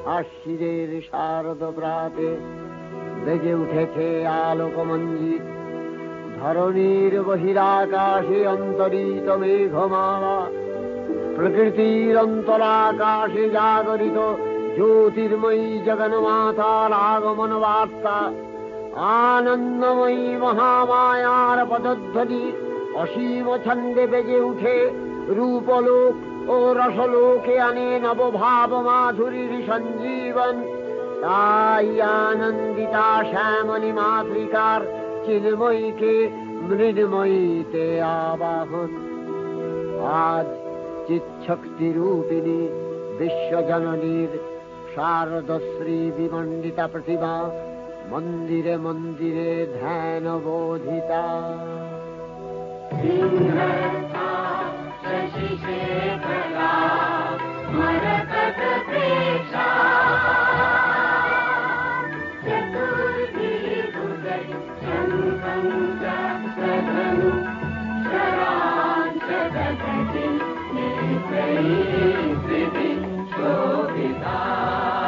আশ্বিনের শারদ প্রাতে বেজে উঠেছে আলোকমঞ্জিত। ধরণীর বহিরাকাশে অন্তরিত মেঘমালা, প্রকৃতির অন্তরাকাশে জাগরিত জ্যোতির্ময়ী জগন্মাতার আগমন বার্তা। আনন্দময়ী মহামায়ার পদধ্বনি অসীম ছন্দে বেজে উঠে রূপলোক ও রসলোকে আনে নবভাব মাধুরীর সঞ্জীবন। তাই আনন্দিতা শ্যামলী মাতৃকার চিন্ময়ীকে মৃন্ময়ীতে আবাহন। আজ চিৎশক্তি রূপিণী বিশ্বজননীর শারদশ্রী বিমণ্ডিতা প্রতিমা মন্দিরে মন্দিরে ধ্যান বোধিতা। শোভিতা